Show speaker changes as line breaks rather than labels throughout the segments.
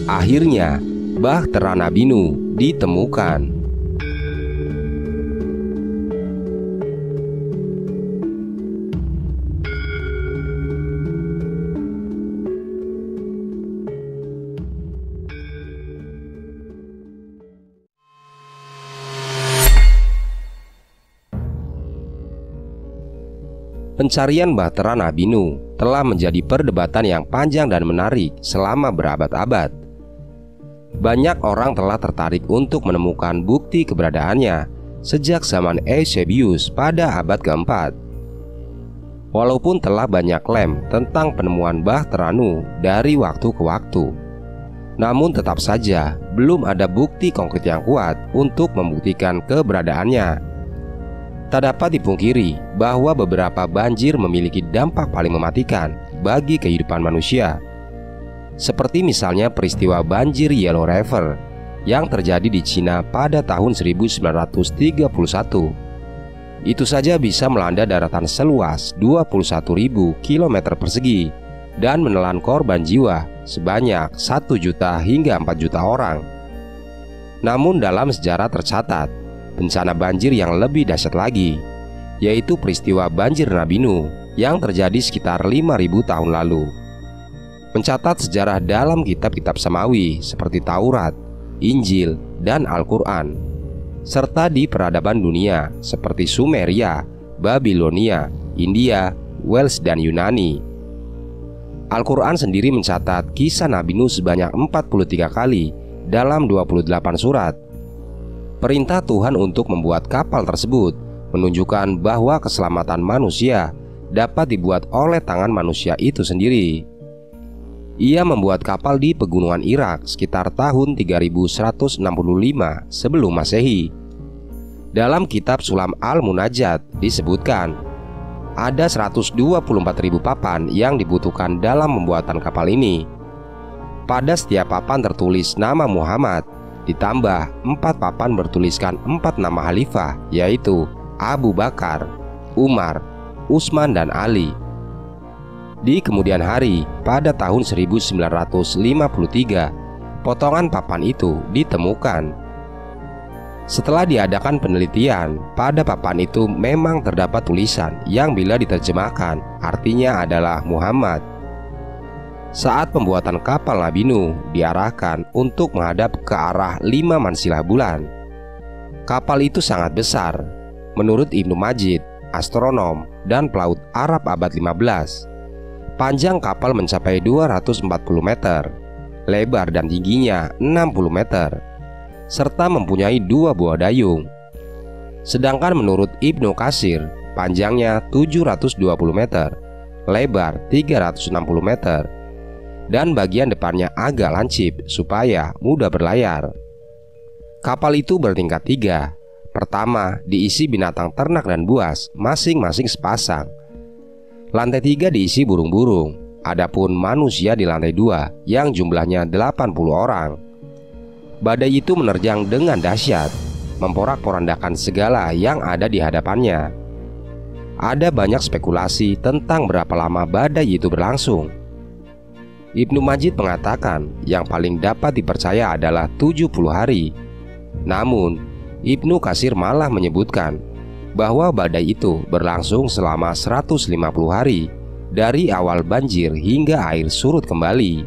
Akhirnya, Bahtera Nabi Nuh ditemukan. Pencarian Bahtera Nabi Nuh telah menjadi perdebatan yang panjang dan menarik selama berabad-abad. Banyak orang telah tertarik untuk menemukan bukti keberadaannya sejak zaman Eusebius pada abad keempat. Walaupun telah banyak klaim tentang penemuan Bahtera Nuh dari waktu ke waktu, namun tetap saja belum ada bukti konkret yang kuat untuk membuktikan keberadaannya. Tak dapat dipungkiri bahwa beberapa banjir memiliki dampak paling mematikan bagi kehidupan manusia. Seperti misalnya peristiwa banjir Yellow River yang terjadi di Cina pada tahun 1931. Itu saja bisa melanda daratan seluas 21.000 km persegi dan menelan korban jiwa sebanyak 1 juta hingga 4 juta orang. Namun dalam sejarah tercatat bencana banjir yang lebih dahsyat lagi, yaitu peristiwa banjir Nabi Nuh yang terjadi sekitar 5.000 tahun lalu. Mencatat sejarah dalam kitab-kitab samawi seperti Taurat, Injil, dan Al-Quran, serta di peradaban dunia seperti Sumeria, Babilonia, India, Wales, dan Yunani. Al-Quran sendiri mencatat kisah Nabi Nuh sebanyak 43 kali dalam 28 surat. Perintah Tuhan untuk membuat kapal tersebut menunjukkan bahwa keselamatan manusia dapat dibuat oleh tangan manusia itu sendiri. Ia membuat kapal di pegunungan Irak sekitar tahun 3165 sebelum Masehi. Dalam kitab Sulam Al-Munajat disebutkan ada 124.000 papan yang dibutuhkan dalam pembuatan kapal ini. Pada setiap papan tertulis nama Muhammad, ditambah 4 papan bertuliskan 4 nama khalifah, yaitu Abu Bakar, Umar, Utsman, dan Ali. Di kemudian hari, pada tahun 1953, potongan papan itu ditemukan. Setelah diadakan penelitian, pada papan itu memang terdapat tulisan yang bila diterjemahkan artinya adalah Muhammad. Saat pembuatan kapal Nabi Nuh diarahkan untuk menghadap ke arah 5 mansilah bulan. Kapal itu sangat besar. Menurut Ibnu Majid, astronom dan pelaut Arab abad 15, panjang kapal mencapai 240 meter, lebar dan tingginya 60 meter, serta mempunyai 2 buah dayung. Sedangkan menurut Ibnu Katsir, panjangnya 720 meter, lebar 360 meter, dan bagian depannya agak lancip supaya mudah berlayar. Kapal itu bertingkat 3. Pertama diisi binatang ternak dan buas masing-masing sepasang. Lantai 3 diisi burung-burung. Adapun manusia di lantai 2 yang jumlahnya 80 orang. Badai itu menerjang dengan dahsyat, memporak-porandakan segala yang ada di hadapannya. Ada banyak spekulasi tentang berapa lama badai itu berlangsung. Ibnu Majid mengatakan yang paling dapat dipercaya adalah 70 hari. Namun, Ibnu Katsir malah menyebutkan bahwa badai itu berlangsung selama 150 hari dari awal banjir hingga air surut kembali.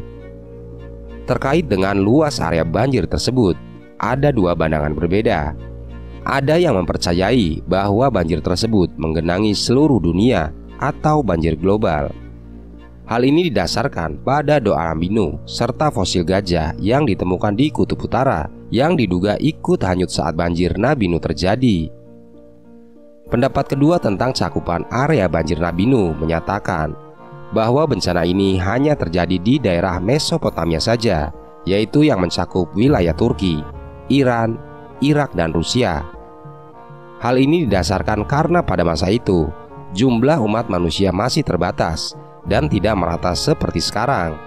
Terkait dengan luas area banjir tersebut, ada 2 pandangan berbeda. Ada yang mempercayai bahwa banjir tersebut menggenangi seluruh dunia atau banjir global. Hal ini didasarkan pada doa Nabi Nuh serta fosil gajah yang ditemukan di Kutub Utara yang diduga ikut hanyut saat banjir Nabi Nuh terjadi. Pendapat kedua tentang cakupan area banjir Nabi Nuh menyatakan bahwa bencana ini hanya terjadi di daerah Mesopotamia saja, yaitu yang mencakup wilayah Turki, Iran, Irak, dan Rusia. Hal ini didasarkan karena pada masa itu jumlah umat manusia masih terbatas dan tidak merata seperti sekarang.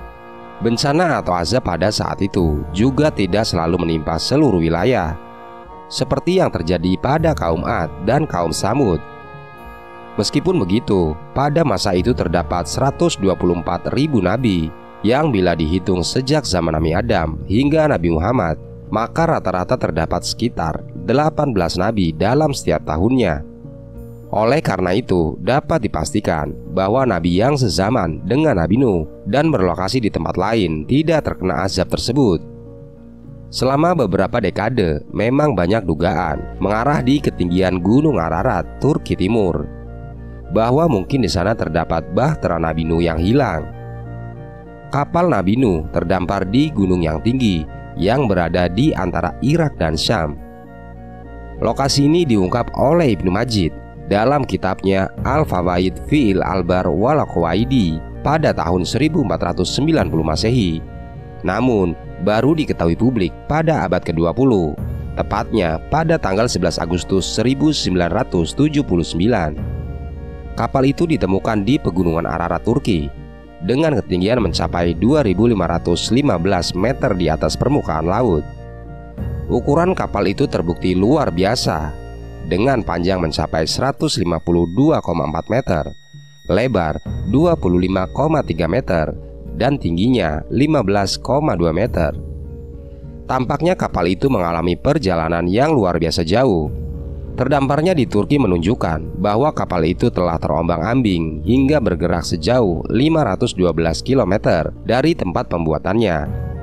Bencana atau azab pada saat itu juga tidak selalu menimpa seluruh wilayah, seperti yang terjadi pada kaum Ad dan kaum Samud. Meskipun begitu, pada masa itu terdapat 124.000 nabi yang bila dihitung sejak zaman Nabi Adam hingga Nabi Muhammad, maka rata-rata terdapat sekitar 18 nabi dalam setiap tahunnya. Oleh karena itu, dapat dipastikan bahwa nabi yang sezaman dengan Nabi Nuh dan berlokasi di tempat lain tidak terkena azab tersebut. Selama beberapa dekade, memang banyak dugaan mengarah di ketinggian Gunung Ararat, Turki Timur, bahwa mungkin di sana terdapat bahtera Nabi Nuh yang hilang. Kapal Nabi Nuh terdampar di gunung yang tinggi yang berada di antara Irak dan Syam. Lokasi ini diungkap oleh Ibnu Majid dalam kitabnya Al-Fawaid Fi'il Albar wal Qawaidi pada tahun 1490 Masehi. Namun, baru diketahui publik pada abad ke-20, tepatnya pada tanggal 11 Agustus 1979. Kapal itu ditemukan di pegunungan Ararat, Turki, dengan ketinggian mencapai 2.515 meter di atas permukaan laut. Ukuran kapal itu terbukti luar biasa, dengan panjang mencapai 152,4 meter, lebar 25,3 meter, dan tingginya 15,2 meter. Tampaknya kapal itu mengalami perjalanan yang luar biasa jauh. Terdamparnya di Turki menunjukkan bahwa kapal itu telah terombang-ambing hingga bergerak sejauh 512 km dari tempat pembuatannya.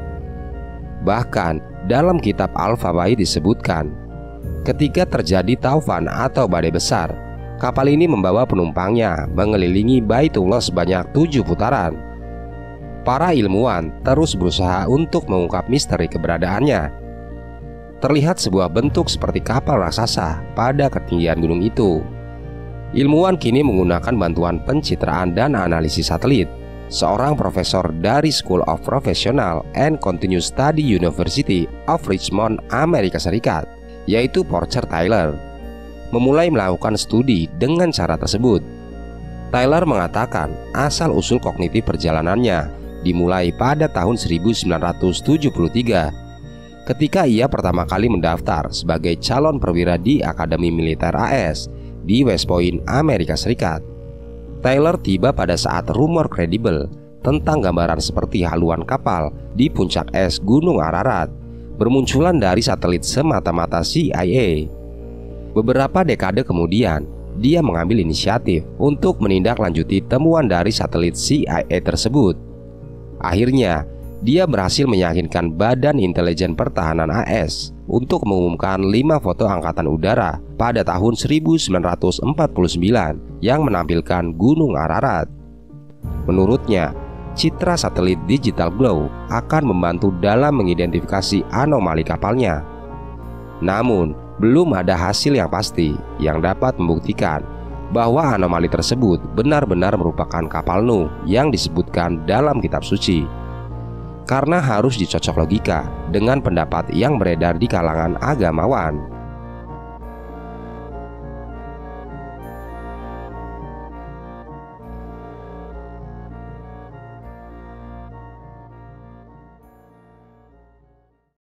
Bahkan dalam kitab Al-Fawaid disebutkan, ketika terjadi taufan atau badai besar, kapal ini membawa penumpangnya mengelilingi Baitullah sebanyak 7 putaran. Para ilmuwan terus berusaha untuk mengungkap misteri keberadaannya. Terlihat sebuah bentuk seperti kapal raksasa pada ketinggian gunung itu. Ilmuwan kini menggunakan bantuan pencitraan dan analisis satelit. Seorang profesor dari School of Professional and Continuous Study University of Richmond, Amerika Serikat, yaitu Porcher Taylor, memulai melakukan studi dengan cara tersebut. Taylor mengatakan asal-usul kognitif perjalanannya dimulai pada tahun 1973, ketika ia pertama kali mendaftar sebagai calon perwira di Akademi Militer AS di West Point, Amerika Serikat. Taylor tiba pada saat rumor kredibel tentang gambaran seperti haluan kapal di puncak es Gunung Ararat bermunculan dari satelit semata-mata CIA. Beberapa dekade kemudian, dia mengambil inisiatif untuk menindaklanjuti temuan dari satelit CIA tersebut. Akhirnya, dia berhasil meyakinkan Badan Intelijen Pertahanan AS untuk mengumumkan 5 foto angkatan udara pada tahun 1949 yang menampilkan Gunung Ararat. Menurutnya, citra satelit digital glow akan membantu dalam mengidentifikasi anomali kapalnya. Namun, belum ada hasil yang pasti yang dapat membuktikan bahwa anomali tersebut benar-benar merupakan kapal Nuh yang disebutkan dalam kitab suci. Karena harus dicocok logika dengan pendapat yang beredar di kalangan agamawan.